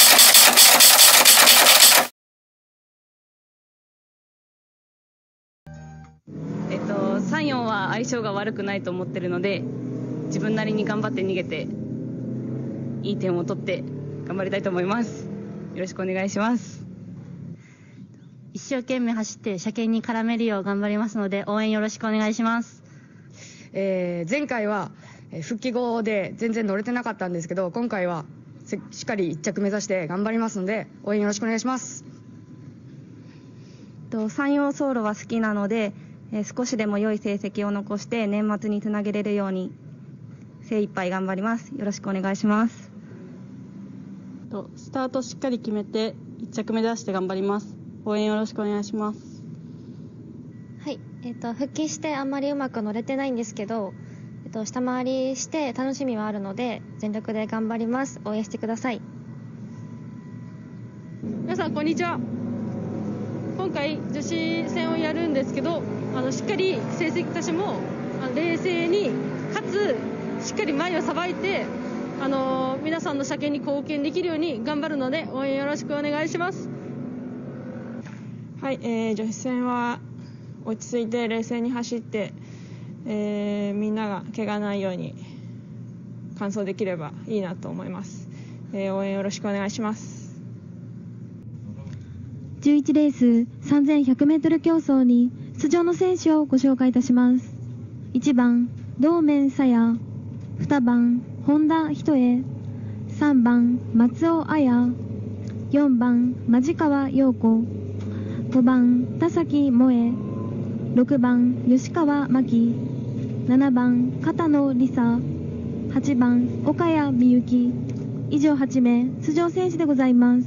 3、4は相性が悪くないと思ってるので、自分なりに頑張って逃げていい点を取って頑張りたいと思います。よろしくお願いします。 一生懸命走って車検に絡めるよう頑張りますので、応援よろしくお願いします。 前回は復帰後で全然乗れてなかったんですけど、今回はしっかり1着目指して頑張りますので、応援よろしくお願いします。 山陽走路は好きなので、少しでも良い成績を残して年末につなげれるように精一杯頑張ります。よろしくお願いします。 スタートしっかり決めて1着目指して頑張ります。応援よろしくお願いします。 はい、復帰してあんまりうまく乗れてないんですけど、下回りして楽しみはあるので全力で頑張ります。応援してください。 皆さんこんにちは。今回女子戦をやるんですけど、しっかり成績私も冷静にかつしっかり前をさばいて皆さんの車検に貢献できるように頑張るので応援よろしくお願いします。 はい、女子戦は落ち着いて冷静に走って、みんなが怪我ないように完走できればいいなと思います。応援よろしくお願いします。 11レース 3100m 競争に出場の選手をご紹介いたします。1番道面さや、2番本田ひとえ、3番松尾彩、4番間川陽子、5番田崎萌え、6番吉川真希、7番片野梨沙、8番岡谷美幸、以上8名出場選手でございます。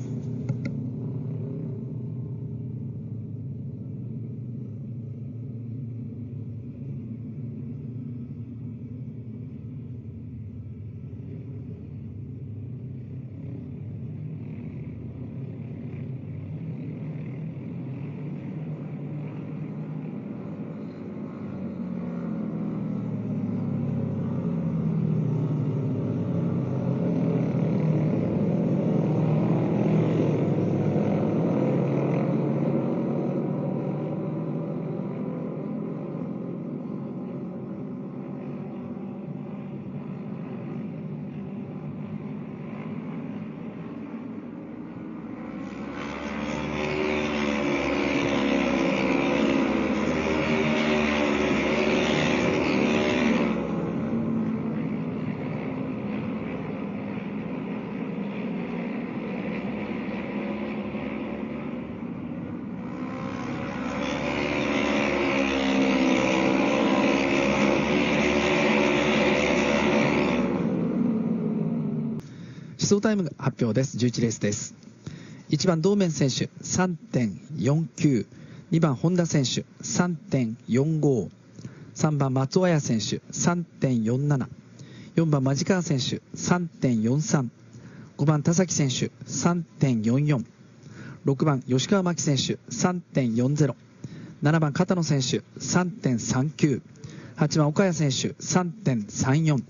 出走タイム発表です。11レースです。1番道面選手 3.49、 2番本田選手 3.45、 3番松尾彩選手 3.47、 4番間川選手 3.43、 5番田崎選手 3.44、 6番吉川真希選手 3.40、 7番片野選手 3.39、 8番岡谷選手 3.34。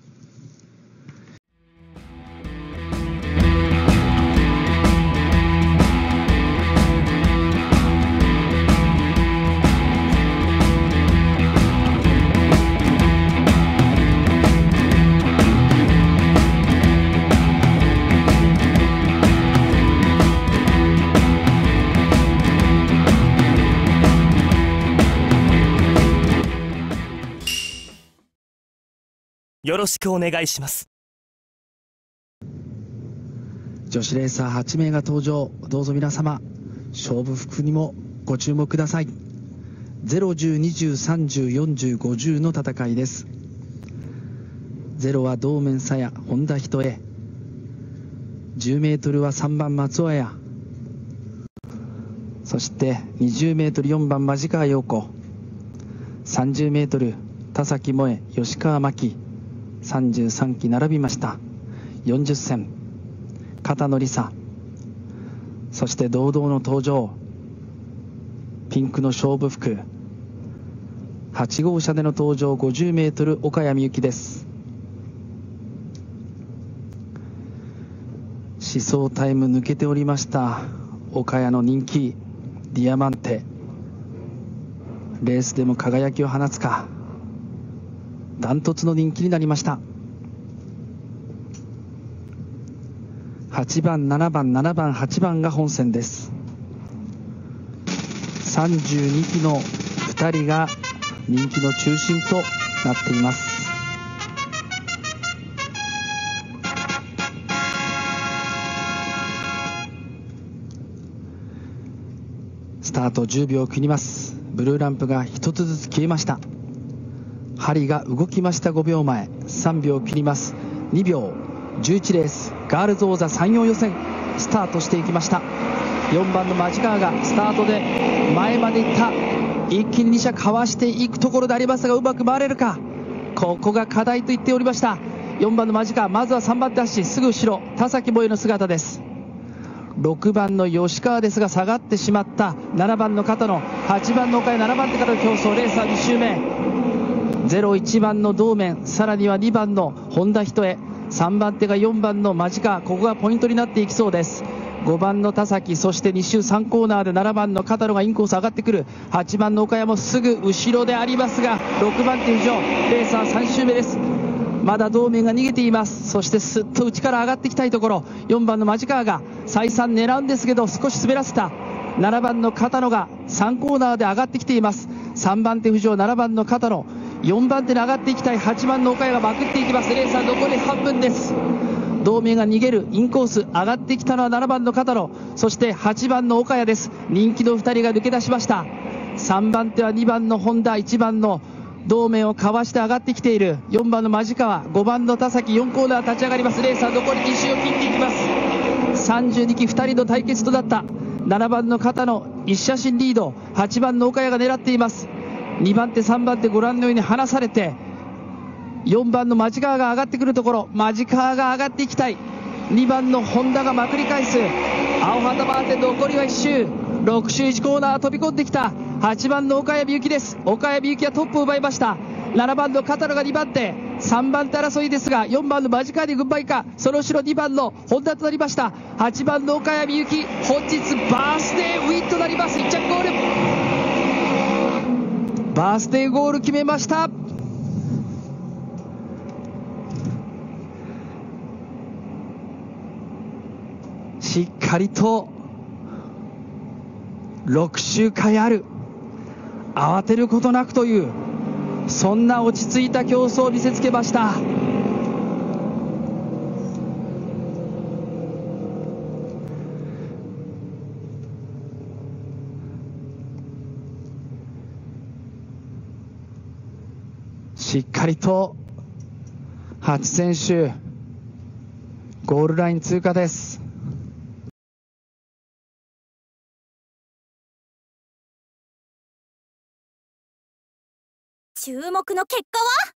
よろしくお願いします。 女子レーサー8名が登場。どうぞ皆様勝負服にもご注目ください。0、10、20、30、40、50の戦いです。0は道面さや本田ひとえ、10メートルは3番松尾彩、そして20メートル4番間川陽子、30メートル田崎萌え吉川真希、33期並びました。40戦片野梨沙、そして堂々の登場ピンクの勝負服8号車での登場50メートル岡谷美幸です。 試走タイム抜けておりました岡谷の人気ディアマンテ。レースでも輝きを放つか。ダントツの人気になりました。8番7番7番8番が本戦です。32機の2人が人気の中心となっています。スタート10秒を切ります。ブルーランプが1つずつ消えました。針が動きました。5秒前。3秒切ります。2秒。11レースガールズ王座山陽予選スタートしていきました。4番の町川がスタートで前まで行った。一気に2車かわしていくところでありますが、うまく回れるか。ここが課題と言っておりました。4番の町川、まずは3番手足すぐ後ろ田崎萌の姿です。6番の吉川ですが下がってしまった。7番の片野、8番の岡谷、7番手からの競争。レースは2周目。01番の道面、さらには2番の本田仁恵、3番手が4番の間近。ここがポイントになっていきそうです。5番の田崎、そして2周3コーナーで7番の片野がインコース上がってくる。8番の岡谷もすぐ後ろでありますが、6番手浮上。レースは3周目です。まだ道面が逃げています。そしてすっと内から上がっていきたいところ。4番の間近が再三狙うんですけど少し滑らせた。7番の片野が3コーナーで上がってきています。3番手浮上7番の片野、4番手に上がっていきたい8番の岡谷がまくっていきます。レースは残り半分です。道面が逃げる。インコース上がってきたのは7番の片野、そして8番の岡谷です。人気の2人が抜け出しました。3番手は2番の本田、1番の道面をかわして上がってきている。4番の間近、5番の田崎、4コーナー立ち上がります。レースは残り2周を切っていきます。32機2人の対決となった。7番の片野1車身リード、8番の岡谷が狙っています。2番手3番手ご覧のように離されて、4番の町川が上がってくるところ、町川が上がっていきたい。2番の本田がまくり返す。青旗回って残りは1周、6周1コーナー飛び込んできた。8番の岡谷美幸です。岡谷美幸はトップを奪いました。7番の片野が2番手、3番手争いですが4番の町川に軍配か。その後ろ2番の本田となりました。8番の岡谷美幸、本日バースデーウィンとなります。1着ゴール、バースデーゴール決めました。しっかりと6周回ある。慌てることなくという、そんな落ち着いた競争を見せつけました。しっかりと8選手ゴールライン通過です。 注目の結果は